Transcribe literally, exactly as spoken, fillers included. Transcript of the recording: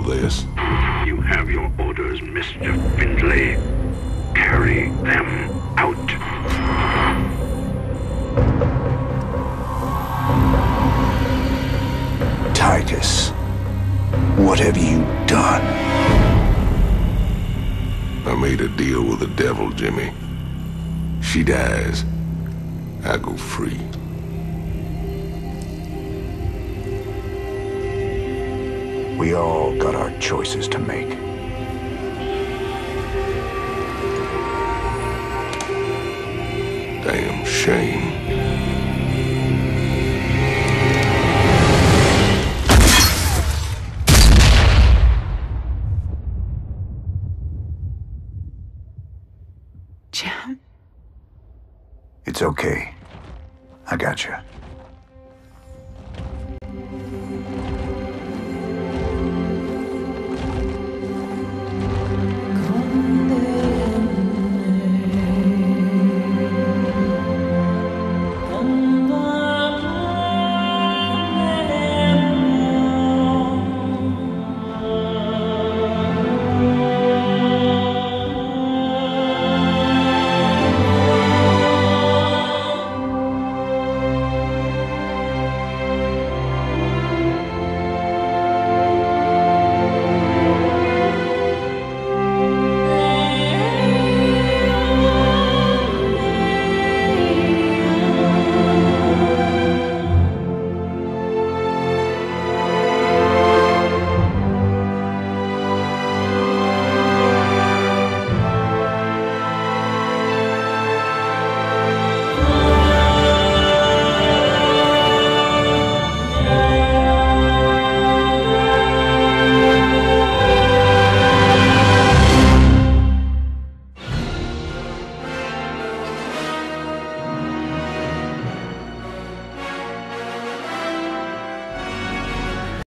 all this? You have your orders, Mister Findlay. Carry them out. Titus, what have you done? I made a deal with the devil, Jimmy. She dies, I go free. We all got our choices to make. Damn shame. Jim? It's okay. I got you.